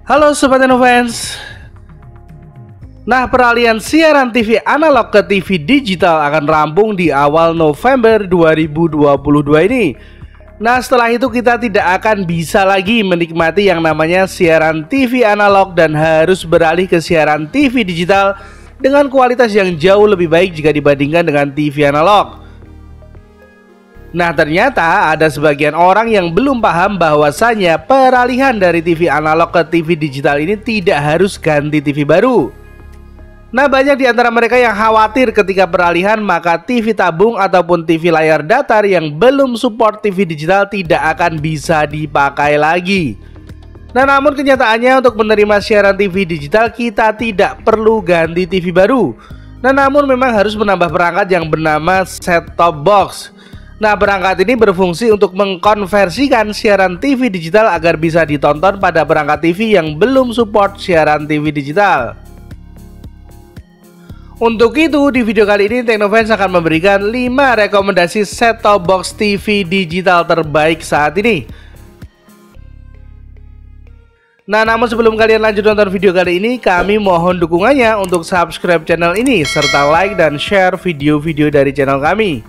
Halo Sobat InnoFans. Nah, peralihan siaran TV analog ke TV digital akan rampung di awal November 2022 ini. Nah, setelah itu kita tidak akan bisa lagi menikmati yang namanya siaran TV analog dan harus beralih ke siaran TV digital dengan kualitas yang jauh lebih baik jika dibandingkan dengan TV analog. Nah, ternyata ada sebagian orang yang belum paham bahwasannya peralihan dari TV analog ke TV digital ini tidak harus ganti TV baru. Nah, banyak di antara mereka yang khawatir ketika peralihan maka TV tabung ataupun TV layar datar yang belum support TV digital tidak akan bisa dipakai lagi. Nah, namun kenyataannya untuk menerima siaran TV digital kita tidak perlu ganti TV baru. Nah, namun memang harus menambah perangkat yang bernama set-top box. Nah, perangkat ini berfungsi untuk mengkonversikan siaran TV digital agar bisa ditonton pada perangkat TV yang belum support siaran TV digital. Untuk itu, di video kali ini Teknofans akan memberikan 5 rekomendasi set-top box TV digital terbaik saat ini. Nah, namun sebelum kalian lanjut nonton video kali ini, kami mohon dukungannya untuk subscribe channel ini serta like dan share video-video dari channel kami.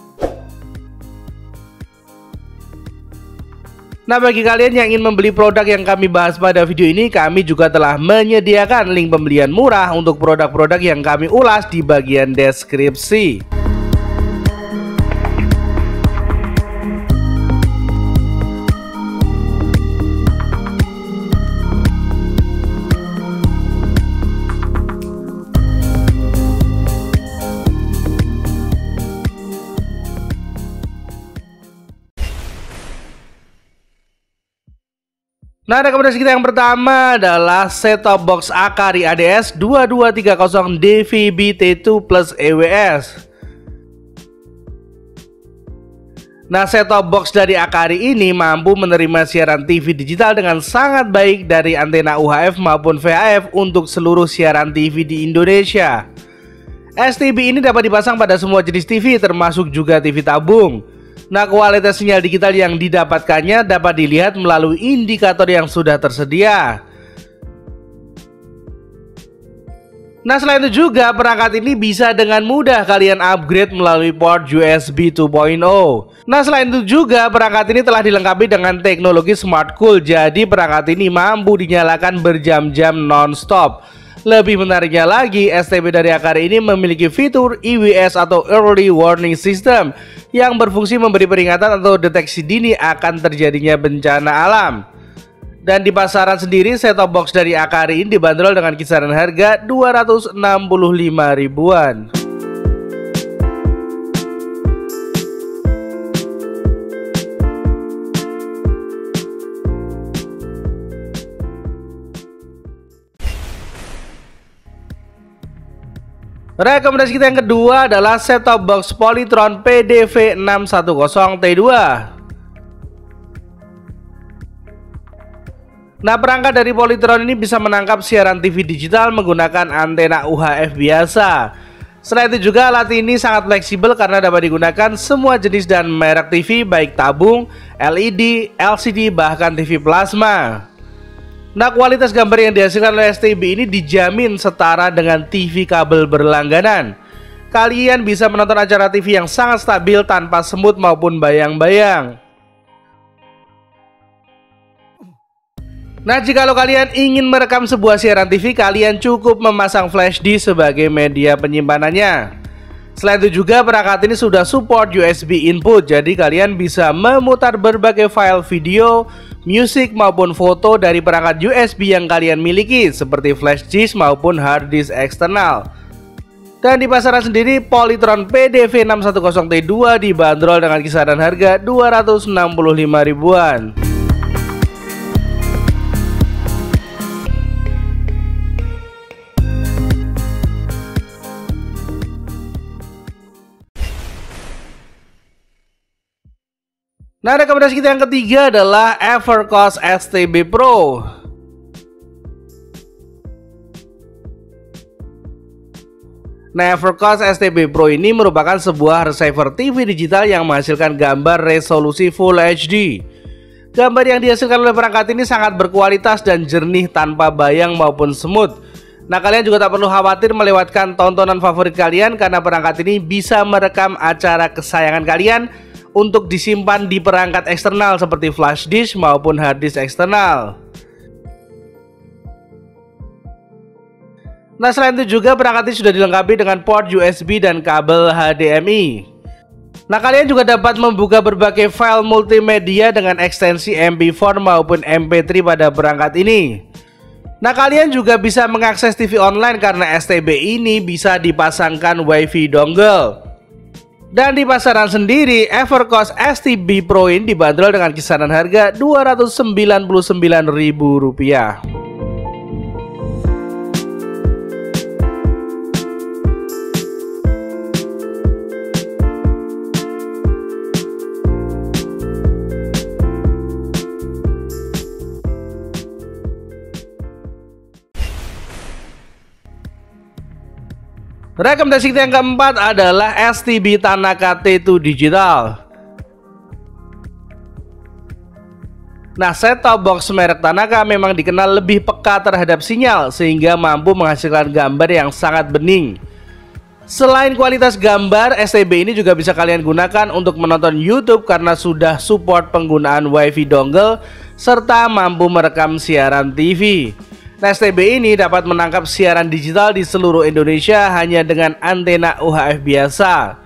Nah, bagi kalian yang ingin membeli produk yang kami bahas pada video ini, kami juga telah menyediakan link pembelian murah untuk produk-produk yang kami ulas di bagian deskripsi. Nah, rekomendasi kita yang pertama adalah set-top box Akari ADS 2230 DVB-T2 plus EWS. Nah, set-top box dari Akari ini mampu menerima siaran TV digital dengan sangat baik dari antena UHF maupun VHF untuk seluruh siaran TV di Indonesia. STB ini dapat dipasang pada semua jenis TV termasuk juga TV tabung. Nah, kualitas sinyal digital yang didapatkannya dapat dilihat melalui indikator yang sudah tersedia. Nah, selain itu juga perangkat ini bisa dengan mudah kalian upgrade melalui port USB 2.0. Nah, selain itu juga perangkat ini telah dilengkapi dengan teknologi Smart Cool. Jadi perangkat ini mampu dinyalakan berjam-jam non-stop. Lebih menariknya lagi, STB dari Akari ini memiliki fitur EWS atau Early Warning System yang berfungsi memberi peringatan atau deteksi dini akan terjadinya bencana alam. Dan di pasaran sendiri, set-top box dari Akari ini dibanderol dengan kisaran harga 265 ribuan. Rekomendasi kita yang kedua adalah set-top box Polytron PDV610T2. Nah, perangkat dari Polytron ini bisa menangkap siaran TV digital menggunakan antena UHF biasa. Selain itu juga alat ini sangat fleksibel karena dapat digunakan semua jenis dan merek TV baik tabung, LED, LCD, bahkan TV plasma. Nah, kualitas gambar yang dihasilkan oleh STB ini dijamin setara dengan TV kabel berlangganan. Kalian bisa menonton acara TV yang sangat stabil tanpa semut maupun bayang-bayang. Nah, jikalau kalian ingin merekam sebuah siaran TV, kalian cukup memasang flash disk sebagai media penyimpanannya. Selain itu juga perangkat ini sudah support USB input, jadi kalian bisa memutar berbagai file video, musik maupun foto dari perangkat USB yang kalian miliki seperti flash disk maupun hard disk eksternal. Dan di pasaran sendiri, Polytron PDV610T2 dibanderol dengan kisaran harga 265 ribuan. Nah, rekomendasi kita yang ketiga adalah Evercost STB Pro. Nah, Evercost STB Pro ini merupakan sebuah receiver TV digital yang menghasilkan gambar resolusi Full HD. Gambar yang dihasilkan oleh perangkat ini sangat berkualitas dan jernih tanpa bayang maupun semut. Nah, kalian juga tak perlu khawatir melewatkan tontonan favorit kalian karena perangkat ini bisa merekam acara kesayangan kalian untuk disimpan di perangkat eksternal seperti flash disk maupun hard disk eksternal. Nah, selain itu juga perangkat ini sudah dilengkapi dengan port USB dan kabel HDMI. Nah, kalian juga dapat membuka berbagai file multimedia dengan ekstensi MP4 maupun MP3 pada perangkat ini. Nah, kalian juga bisa mengakses TV online karena STB ini bisa dipasangkan WiFi dongle. Dan di pasaran sendiri, Evercost STB Pro ini dibanderol dengan kisaran harga Rp299.000. Rekomendasi kita yang keempat adalah STB Tanaka T2 Digital. Nah, set-top box merek Tanaka memang dikenal lebih peka terhadap sinyal sehingga mampu menghasilkan gambar yang sangat bening. Selain kualitas gambar, STB ini juga bisa kalian gunakan untuk menonton YouTube karena sudah support penggunaan WiFi dongle serta mampu merekam siaran TV. Nah, STB ini dapat menangkap siaran digital di seluruh Indonesia hanya dengan antena UHF biasa.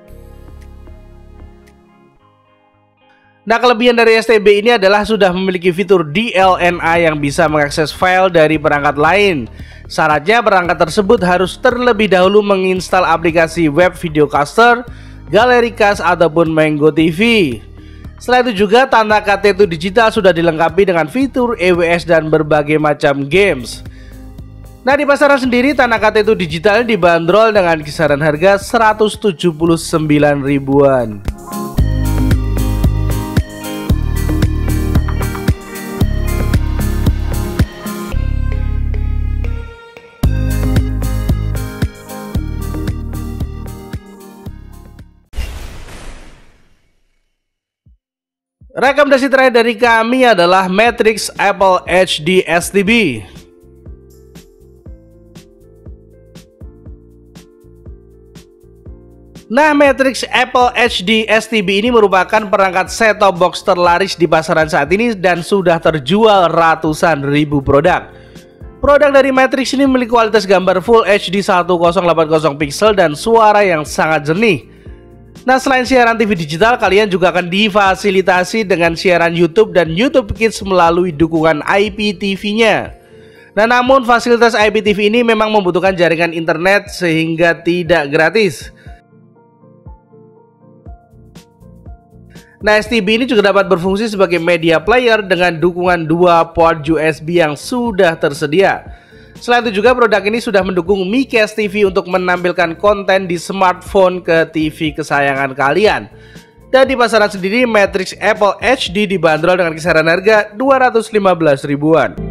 Nah, kelebihan dari STB ini adalah sudah memiliki fitur DLNA yang bisa mengakses file dari perangkat lain. Syaratnya perangkat tersebut harus terlebih dahulu menginstal aplikasi web videocaster, Gallery Cast ataupun Mango TV. Selain itu juga Tanaka T2 Digital sudah dilengkapi dengan fitur EWS dan berbagai macam games. Nah, di pasaran sendiri Tanaka T2 Digital dibanderol dengan kisaran harga Rp179.000-an. Rekomendasi terakhir dari kami adalah Matrix Apple HD STB. Nah, Matrix Apple HD STB ini merupakan perangkat set-top box terlaris di pasaran saat ini dan sudah terjual ratusan ribu produk. Produk dari Matrix ini memiliki kualitas gambar Full HD 1080 pixel dan suara yang sangat jernih. Nah, selain siaran TV digital, kalian juga akan difasilitasi dengan siaran YouTube dan YouTube Kids melalui dukungan IPTV-nya. Nah, namun fasilitas IPTV ini memang membutuhkan jaringan internet sehingga tidak gratis. Nah, STB ini juga dapat berfungsi sebagai media player dengan dukungan 2 port USB yang sudah tersedia. Selain itu juga produk ini sudah mendukung MiCast TV untuk menampilkan konten di smartphone ke TV kesayangan kalian. Dan di pasaran sendiri Matrix Apple HD dibanderol dengan kisaran harga Rp215.000-an.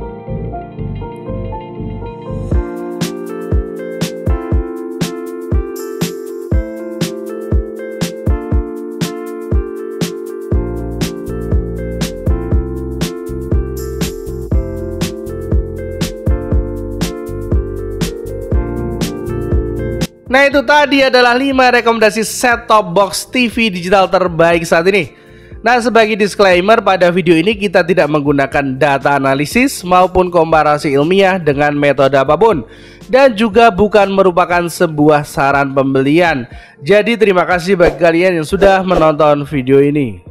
Nah, itu tadi adalah 5 rekomendasi set-top box TV digital terbaik saat ini. Nah, sebagai disclaimer, pada video ini kita tidak menggunakan data analisis maupun komparasi ilmiah dengan metode apapun, dan juga bukan merupakan sebuah saran pembelian. Jadi terima kasih bagi kalian yang sudah menonton video ini.